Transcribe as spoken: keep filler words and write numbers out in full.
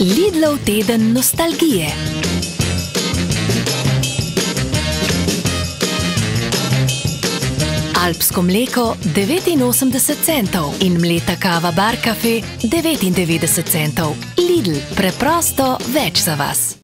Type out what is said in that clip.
Lidlov teden nostalgije. Alpsko mleko devetinosemdeset centov in mleta kava Barcaffe devetindevetdeset centov. Lidl, preprosto več za vas.